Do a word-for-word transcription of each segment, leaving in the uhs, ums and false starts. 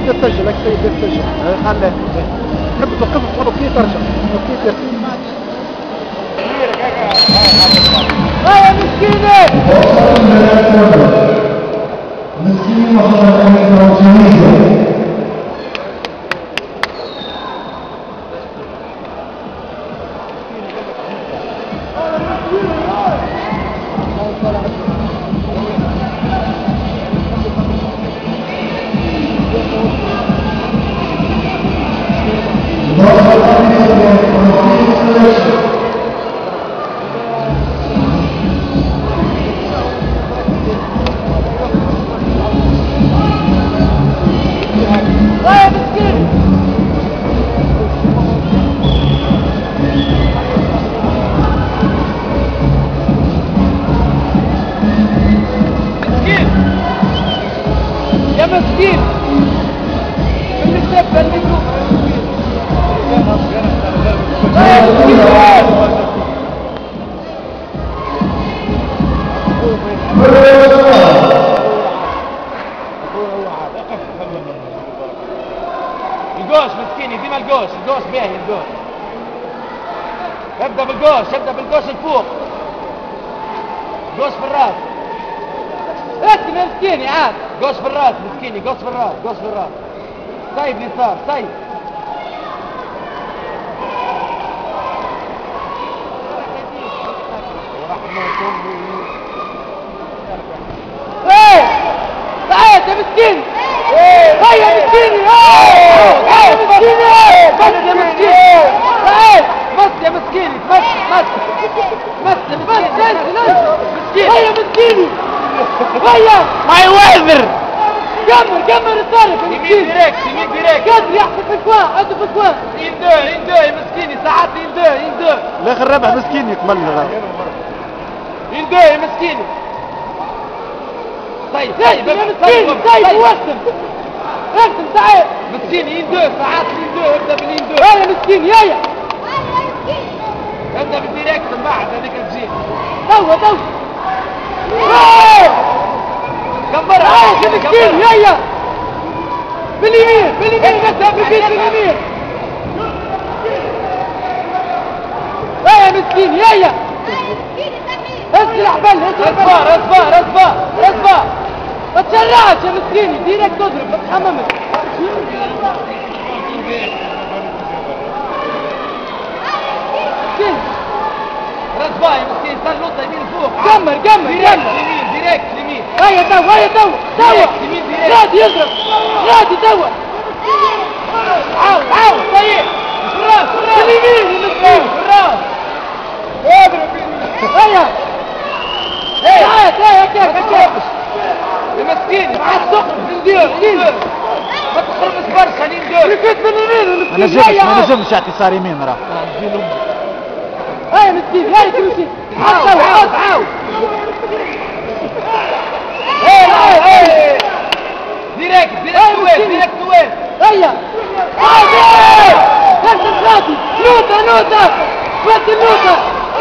تبدا تسجل هاك السيد يبدا تسجل خليه تحب توقف تحط كي ترجع كي ترجع يا مسكينة مسكين وخطر أمريكا وتونسيا مسكين اللي سبب اللي الجوش مسكيني ديما الجوش الجوش باهي الجوش ابدا بالجوش ابدا بالجوش الفوق جوش في الراس اسمع مسكيني عاد جوش في الراس مسكيني جوش في الراس جوش في الراس سايب اليسار سايب ايه تعال يا مسكين هيا يا مسكيني هيا يا مسكيني بس يا مسكيني تعال بس يا مسكيني بس بس بس يا مسكيني مسكين هيا مسكيني هيا ما يوازر كمل كمل الطرف يمين ديريكت يمين ديريكت قادر يحصل في الكوان عنده في الكوان يندو يندو يا مسكيني ساعات يندو يندو الاخر ربح مسكين يكمل يندو يا مسكيني طيب طيب يا مسكين طيب وقتم وقتم تعال مسكيني يندو ساعات يندو ابدا باليندو هيا مسكين يايا ابدا بالديريكت من بعد هذيك تجي توا توا كبرها يا مسكين يايا باليمين باليمين بس باليمين باليمين يا مسكين يايا اسرع بل اسرع بل اصبر اصبر اصبر اصبر ما تشرعش يا مسكيني ديرك تضرب ما تحممش مسكين رصبا يا مسكين صار نقطة يمين فوق كمل كمل ديريكت كمل يمين ديريكت يمين هيا توا هيا توا توا غادي يضرب غادي توا عاود عاود طيب بالراس بالراس باليمين يا مسكين بالراس اضرب هيا هيا هيا كيف كيف يا مسكين مع السقف ندير ندير ما تخربش برشا ندير ركبت باليمين ما نجمش ما نجمش يعطي صار يمين راه هيا مسكين هيا تمشي عاود عاود عاود ايه ايه ديريكت ديريكت وين ديريكت وين هيا هيا نفس الخاطي نوتة نوتة فات النوتة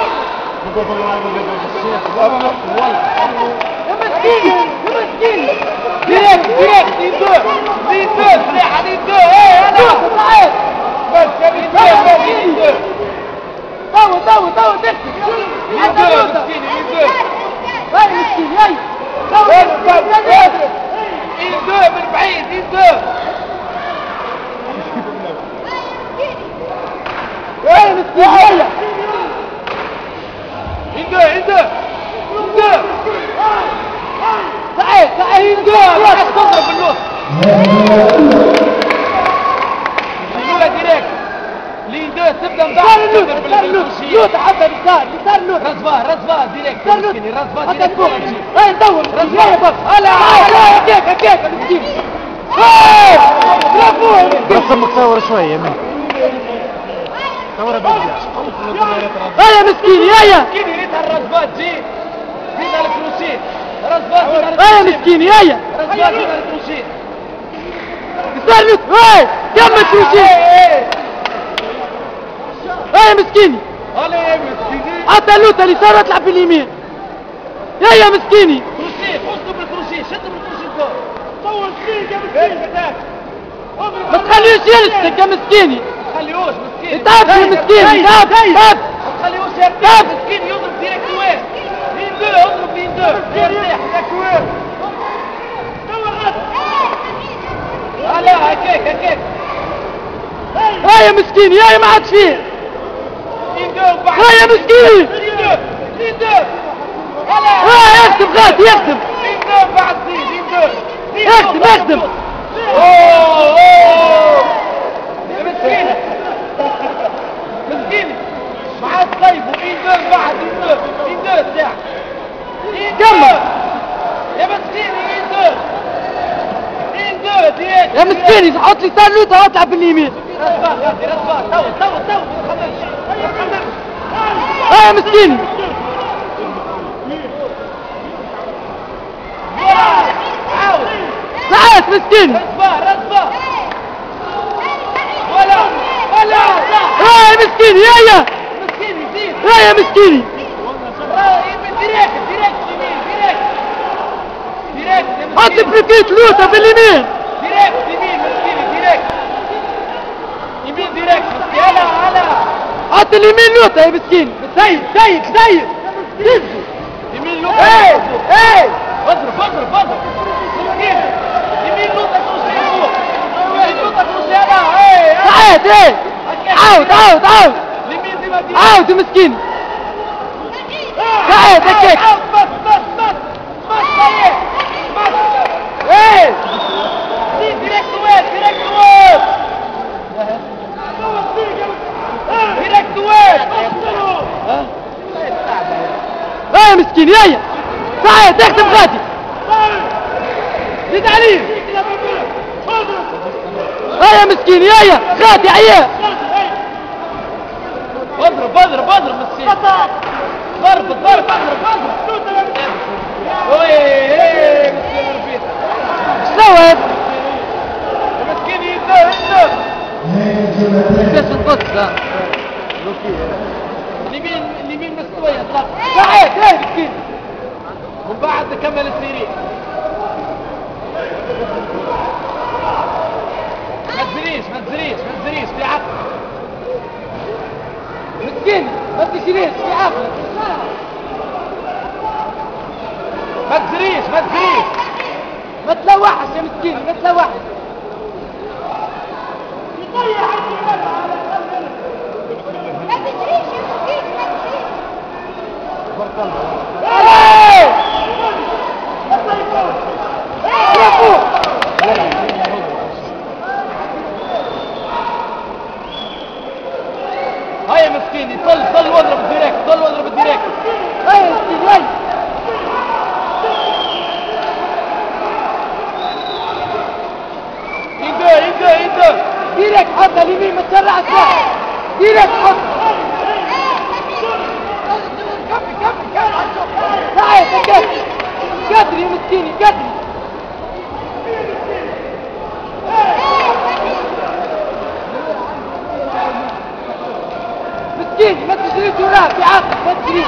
يا مسكين يا مسكين ديريكت ديريكت يندور يندور صريحة يندور ايه انا نوتة تعال بس يا مسكين يندور توا توا توا تكتب يندور مسكين يندور هيا مسكين هيا توا يندور من بعيد يندور هيا مسكين هيا يندور يندور يندور تعال تعال يندور راح تضرب بالنص الأولى ديريكت ليندور تبدا من بعد تضرب بالكروشيه نوتة حتى اليسار اليسار نوتة رصباه رصباه ديريكت مسكيني رصباه حتى ديريكت فوق هيا ندور يا بابا هلا هيا كيف كيف مسكين برافو رسم تصور شويه من تصور بالجاش هيا مسكين يايا مسكيني ريتها الرصباه تجي فينا الكروشيه رصباه هيا مسكين يايا رصباه فينا الكروشيه يسار نوتة هيا كمل كروشيه هيا مسكيني هلا يا مسكيني حتى اللوتة اليسار اطلع باليمين يا يا مسكيني كروشيه خذوا بالكروشيه شدوا بالكروشيه فوق صور فيك يا مسكين تخليهوش يلصق يا مسكيني. ما تخليهوش مسكين. تعب يا مسكيني تعب تعب. ما تخليهوش يرتاح مسكين يضرب ديريكت وين. لين دو اضرب لين دو يرتاح ديريكت وين. لا هكاك هكاك. ها يا مسكيني يا ما عاد فيه. لين دو بعد. ها يا مسكيني. لين دو لين دو. ها يخدم غادي يخدم. لين دو بعد زيد لين دو. يخدم يخدم. اوه اوه يا مسكينة مسكينة معاه طيب وإين دور بعد إين دور إين دور ساعة إين دور يا مسكينة إين دور إين دور ديك يا مسكيني حط لي سالوته واطلع باليمين. رسبان غادي رسبان تو تو تو ها يا مسكيني. عاود ساعات مسكيني. رسبان رسبان ولا ولا ها يا مسكيني يا يا مسكيني زيد ها يا مسكيني. ديريكت ديريكت يمين ديريكت ديريكت حط بريكيت لوته باليمين. ديريكت يمين مسكيني ديريكت يمين ديريكت مسكيني هلا هلا حط اليمين لوته يا مسكيني. سيد سيد سيد يمين لوطة ايه ايه اضرب اضرب اضرب مسكيني يمين لوطة كروسي فوق يمين لوطة كروسي هلا ايه ساعات ايه عاود عاود عاود اليمين ديما ديريكت عاود يا مسكيني. ساعات هكاك. عاود بس بس بس بس طيب بس ايه زيد ديريكت وين ديريكت وين ديريكت وين ها يا مسكيني يا يا ساعات اخدم غادي. زيد عليه ها يا مسكيني يا يا غادي عياه. اضرب اضرب اضرب مسكين ضرب ضرب اضرب اضرب وي مسكين ربيت شنو هذا؟ مسكين يده يده كيفاش نقص اليمين اليمين مستوية اطلق ساعات ايه مسكين. ومن بعد نكمل السيرين ما تزريش ما تزريش ما تزريش في عقل مسكين ما تشيليش في عقلك. ما تزريش ما تزريش ما تلوحش يا مسكين ما تلوحش. ما تجريش يا مسكين ما تجريش. ايه يا فوق. هيا مسكيني طل طل واضرب الديريكت طل واضرب الديريكت هاي يا مسكين هاي. يده يده يده ديرك حط اليمين ما تسرعش لا. ديرك حط. ساعات هكاك. قدري يا مسكيني قدري. مسكين ما تجريش وراه في عقلك ما تجريش.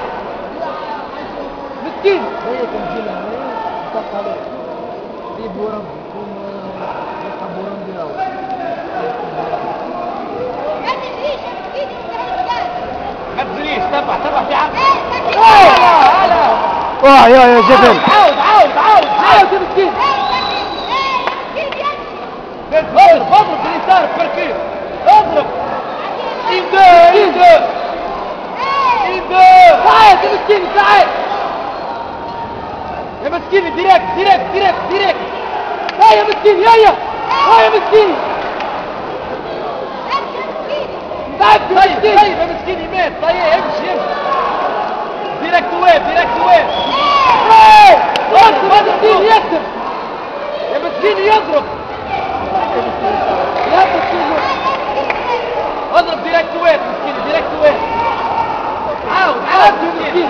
مسكين. هي تمثيلها تبقى عليه. دي بورم يكون يبقى بورم ديالو. ما تجريش يا مسكين ما تزريش تبع تبع في عقل هلا هلا اه يا يا جبل. عاود عاود عاود عاود يا مسكين. اضرب اضرب باليسار بكركير اضرب ايده ايده ايده ساعات يا مسكين ساعات. يا مسكين ديريكت ديريكت ديريكت ديريكت ها يا مسكين يا يا ها يا مسكين. تعبت يا طيب مسكين. طيب يا مسكين يمين طيب امشي امشي ديريكت وين ديريكت وين ايه يخدم يا مسكين يخدم. يا مسكين يضرب يا مسكين اضرب ديريكت وين مسكين ديريكت وين عاود عاود عاود يا مسكين.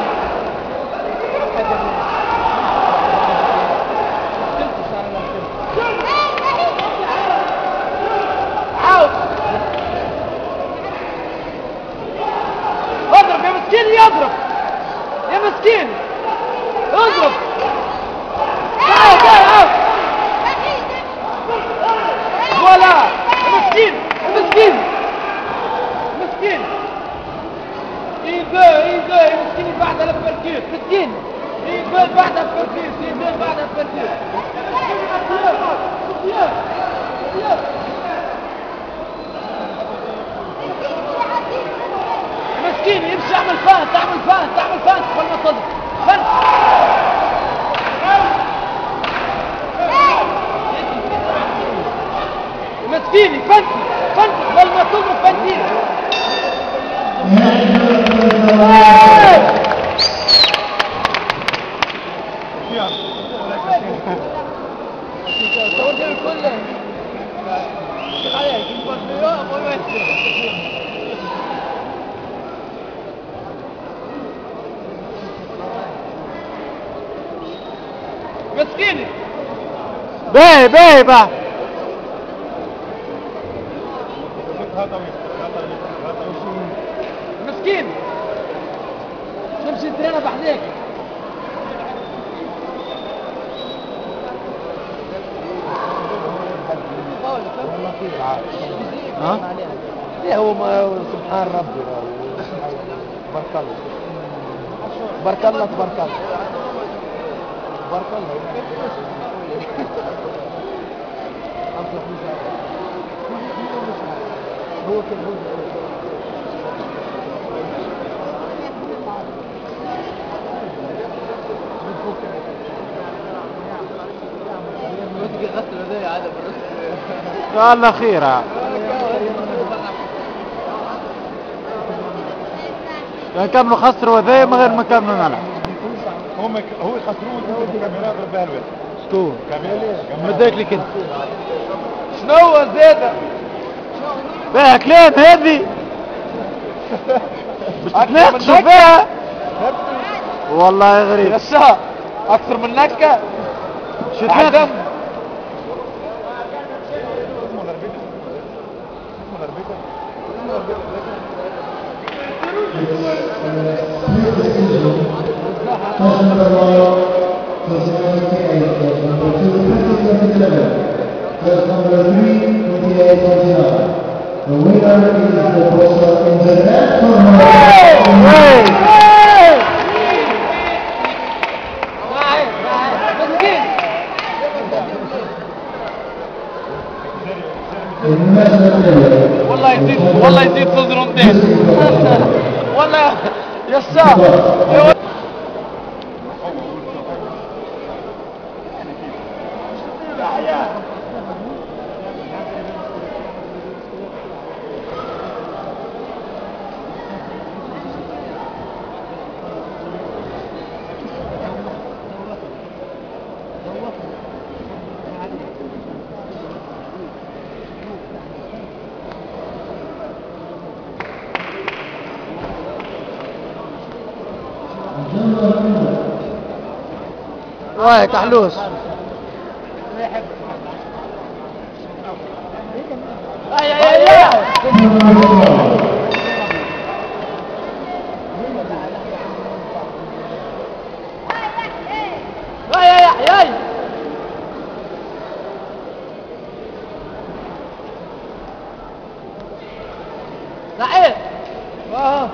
عاود اضرب يا مسكين يضرب يا مسكين اضرب عاود عاود مسكيني فانتي فانتي قبل ما تضرب فانتيني. مسكيني باهي باهي بقى مسكين تمشي ترينا بحذاك. ها؟ ليه هو ما سبحان ربي بارك الله بارك الله تبارك الله بارك الله. هو كده الله خيرها كان كملوا خسروا ذي من غير ما كملوا نلعب. هم هو يخسرون كاميرات ربها الوقت. شكون؟ كاميرات مديك لك انت شنو زيادة؟ فيها كلام هذه مش تتناقشوا فيها والله غريب. يسا اكثر من نكة شو تناقش؟ Number three, twenty-eight twenty-nine. The winner is the boxer in the red corner. والله يزيد والله يزيد صدر اثنين والله يسا. وايه كحلوس اي اي اي سعيد اه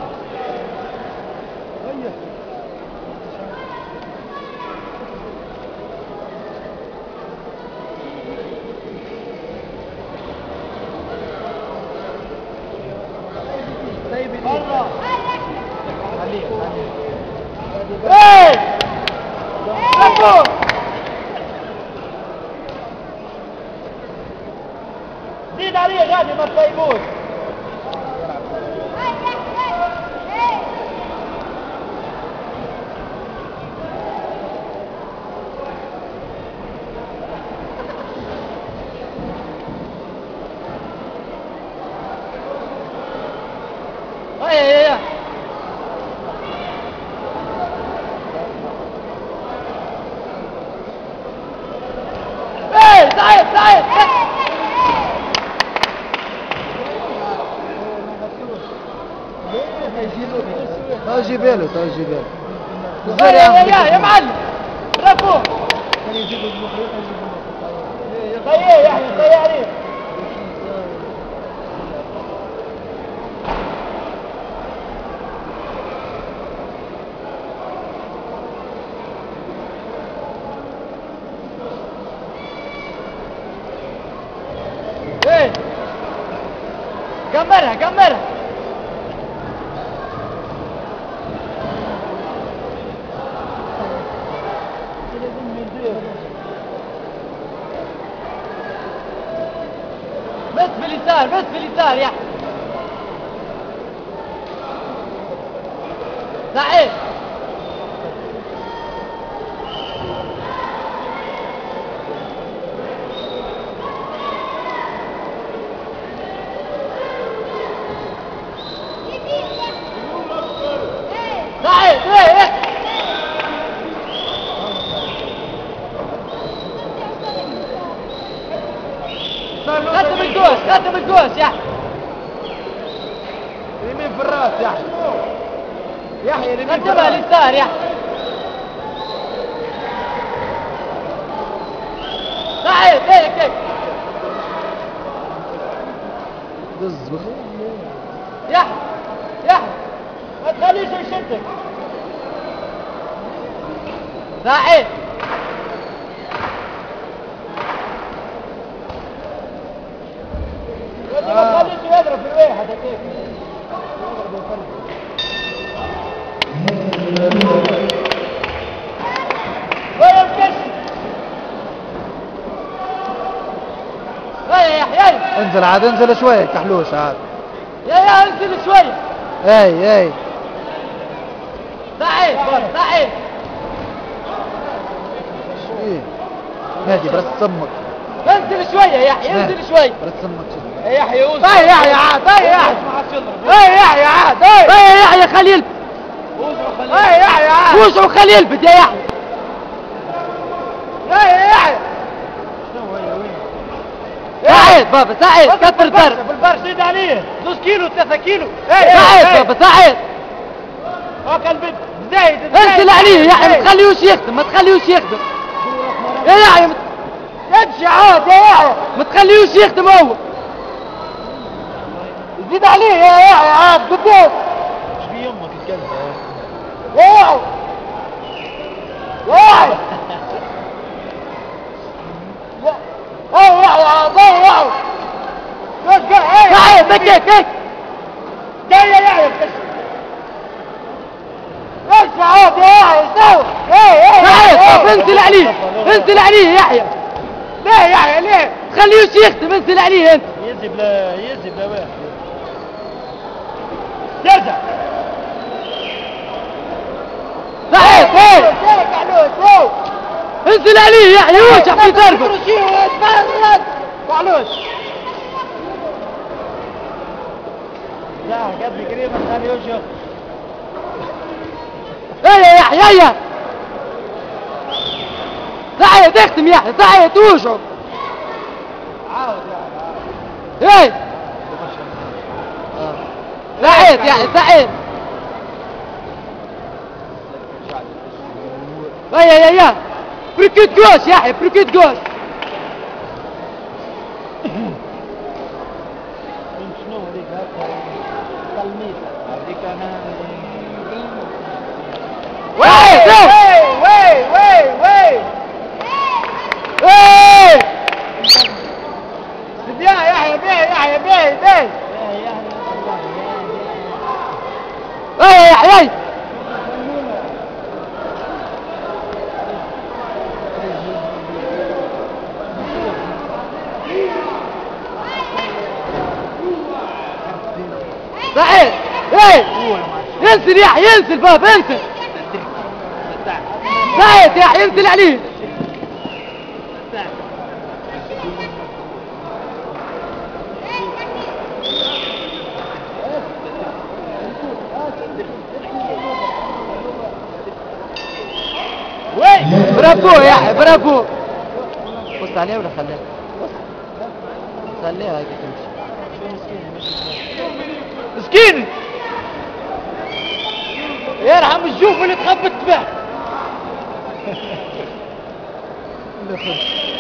برا ايه ربو زيد عليه غادي ما تطيبوش. سعيد سعيد تو جيبيله تو جيبيله يا يا يا معلم رفو طيب يا احمد طيب عليه ايه كمرها كمرها اليسار بس في اليسار يا سعيد. سعيد ايه ايه قدم الجوش قدم الجوش يا اليمين في الراس يحيى يحيى اليمين في قدمها الراس. اليسار يا سعيد هيك هيك يحيى يحيى ما تخليش يشدك. سعيد انت ما تخليش يضرب في الواحد هيك. يضرب ويفلت. وين كشف؟ هيا يا يحيى انزل عاد انزل شوي كحلوش عاد. يا يا انزل شوي اي اي سعيد سعيد ايه نادي برس سمك انزل شوية يا يحيى انزل شوي برس سمك شنو. يا يحيى اوزر. هيا يحيى عاد هيا يحيى ما عادش يضرب. هيا يحيى عاد هيا يحيى خليل اوزر وخليه. هيا يحيى عاد وش خليل بدي يا يحيى هيا يحيى شنو هي وين؟ سعيد بابا سعيد كثر الضرب في البرش زيد عليه نص كيلو ثلاثة كيلو. سعيد بابا سعيد ها كان بد زايد انزل عليه يا يحيى ما تخليهوش يخدم ما تخليهوش يخدم يا يحيى مت- امشي عاد يا يحيى. ما تخليهوش يخدم هو زيد عليه يا يحيى عاد قدام. ايش في يمك الكلب يا يحيى يا يحيى هاي يحيى عاد هاي يحيى. سعيد هيك هيك جاي يا يحيى بكشف. امشي عاد يا يحيى سوي سعيد بابا انزل عليه انزل عليه يا يحيى ليه يا يحيى ليه؟ تخليهوش يخدم انزل عليه انت يزب لا يزب لا واحد. يرجع. سعيد هيك ليك علوش انزل عليه يا يحيى وجع في ضربه تفرد. معلوش. لا قد قريبا خليه يوجه. هيا يا يحيى هيا سعيد اختم يا يحيى سعيد وجعه عاود يا يحيى. هي سعيد يا يحيى سعيد هيا يا يا بركيت جوش يا يحيى بركيت جوش شنو هذيك هكا تلميذ هذيك انا. وي وي وي وي وي بدي يا يحيى بيه يحيى بيه بيه. هيا يا يحيى سعيد ايه انزل يا يحيى انزل بابا انزل سعيد يا يحيى انزل عليه برافو يا يحيى برافو بص عليه ولا خليها خليها هيك تمشي مسكين يرحم الجوف اللي تخبط به.